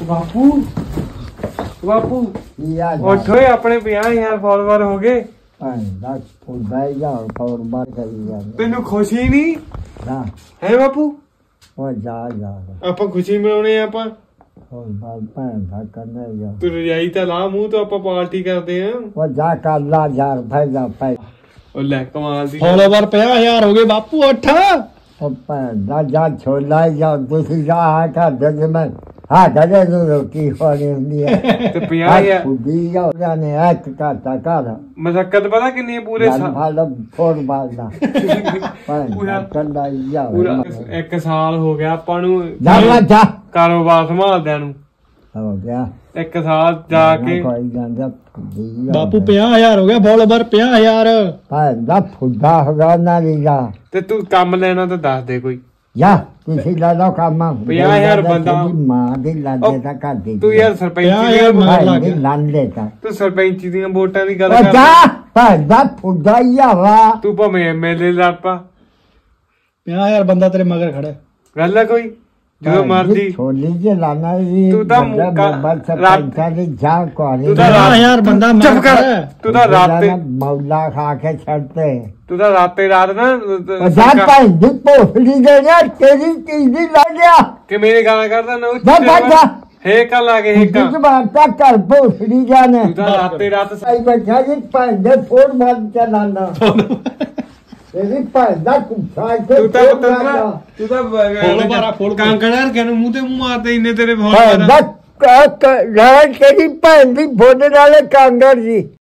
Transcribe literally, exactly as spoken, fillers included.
ਬਾਪੂ ਬਾਪੂ ਉੱਠ ਓਏ ਆਪਣੇ ਪੰਜਾਹ ਹਜ਼ਾਰ ਫਾਲੋਵਰ ਹੋ ਗਏ। ਤੈਨੂੰ ਖੁਸ਼ੀ ਨਹੀਂ ਹੈ ਬਾਪੂ? ਆਪਾਂ ਖੁਸ਼ੀ ਮਨਾਉਣੇ ਆਪਾਂ। ਤੂੰ ਰਜਾਈ ਤਾਂ ਲਾ ਮੂੰਹ ਤੋਂ, ਆਪਾਂ ਪਾਰਟੀ ਕਰਦੇ ਆ। ਉਹ ਲੈ ਕਮਾਲ ਦੀ ਫਾਲੋਵਰ ਪੰਜਾਹ ਹਜ਼ਾਰ ਹੋ ਗਏ ਬਾਪੂ। ਉੱਠ ਜਾ ਛੋਲਾ ਜਾ ਤੁਸੀਂ ਜਾ ਆ ਦੇ ਮੈਂ ਹਾਂ ਕਦੇ ਨੂੰ ਰੋਟੀ ਖਾਣੀ ਹੁੰਦੀ ਹੈ ਤੇ ਪੰਜਾਹ ਹਜ਼ਾਰ ਖੁਦੀ ਜਾ ਨੇ ਇੱਕ ਘਾਟਾ ਕਰ ਮਸ਼ੱਕਤ ਪਤਾ ਕਿੰਨੀ ਪੂਰੇ ਸਾਲ ਫੋੜ ਮਾਰਦਾ ਕੰਡਾ ਜਾ ਪੂਰਾ ਇੱਕ ਸਾਲ ਹੋ ਗਿਆ ਆਪਾਂ ਨੂੰ ਜਾ ਜਾ ਕਾਰੋਬਾਰ ਸੰਭਾਲਦਿਆਂ ਨੂੰ। ਹੋ ਗਿਆ ਇੱਕ ਸਾਲ ਜਾ ਕੇ ਬਾਪੂ ਪੰਜਾਹ ਹਜ਼ਾਰ ਹੋ ਗਿਆ ਫਾਲੋਵਰ ਪੰਜਾਹ ਹਜ਼ਾਰ। ਭਾਂਦਾ ਫੁੱਦਾ ਹੋਗਾ ਨਾ ਲੀਗਾ ਤੇ ਤੂੰ ਕੰਮ ਲੈਣਾ ਤਾਂ ਦੱਸ ਦੇ ਕੋਈ। ਜਾ ਤੁਸੀਂ ਲਾ ਲਓ ਕੰਮ ਪੰਜਾਹ ਹਜ਼ਾਰ ਬੰਦਾ ਮਾਂ ਦੇ ਲਾਦੇ ਤਾਂ ਕਰ ਦੇ ਤੂੰ ਯਾਰ ਸਰਪੰਚ ਦੀ ਲਾਂਦੇ ਤਾਂ ਤੂੰ ਸਰਪੰਚ ਦੀਆਂ ਵੋਟਾਂ ਦੀ ਗੱਲ ਕਰ। ਜਾ ਭਾਂਦਾ ਫੁੱਦਾ ਹੀ ਆਵਾ ਤੂੰ ਭਾਵੇਂ ਐਮਐਲਏ ਲੜ ਪਾ। ਪੰਜਾਹ ਹਜ਼ਾਰ ਬੰਦਾ ਤੇਰੇ ਮਗਰ ਖੜਾ ਗੱਲ ਹੈ ਕੋਈ ਜਦੋਂ ਮਰਜੀ ਛੋਲੀ ਜੇ ਲਾਣਾ ਵੀ ਤੂੰ ਤਾਂ ਸਰਪੰਚਾਂ ਦੀ ਜਾ ਕੋਰੀ ਪੰਜਾਹ ਹਜ਼ਾਰ ਬੰਦਾ ਚੁੱਪ ਕਰ। ਤੂੰ ਤਾਂ ਰਾਤੇ ਮੌਲਾ ਖਾ ਕੇ ਛੱਡਤੇ। ਤੂੰ ਤਾਂ ਰਾਤੇ ਰਾਤ ਨਾ ਜਾ ਭਾਈ ਦੀ ਭੋਸੜੀ ਦੇ ਨਾ ਤੇਰੀ ਚੀਜ਼ ਦੀ ਲਾ ਗਿਆ ਕਿ ਮੇਰੇ ਗਾਲਾਂ ਕਰਦਾ ਨਾ ਜਾ ਜਾ ਜਾ ਹੇ ਕੱਲ ਆ ਕੇ ਹੇਕਾ ਜਿਸ ਬਾਤ ਤਾਂ ਕਰ ਭੋਸੜੀ ਜਾਣੇ ਤੂੰ ਤਾਂ ਰਾਤੇ ਰਾਤ ਸਾਈ ਬੈਠਾ ਜੀ ਭਾਈ ਦੇ ਫੋੜ ਮਾਰ ਚਲਾਣਾ ਤੇਰੀ ਭਾਈ ਦਾ ਕੁੱਤਾ ਤੂੰ ਤਾਂ ਤੂੰ ਤਾਂ ਫਾਲੋਵਰ ਫੋੜ ਕਾਂਕੜਾਂ ਕੇ ਨੂੰ ਮੂੰਹ ਤੇ ਮੂੰਹ ਮਾਰਦੇ ਇੰਨੇ ਤੇਰੇ ਫੋਲੋਵਰ ਤੇਰੀ ਭੈਣ ਦੀ ਫੋੜ ਨਾਲੇ ਕਾਂਗੜ ਜੀ।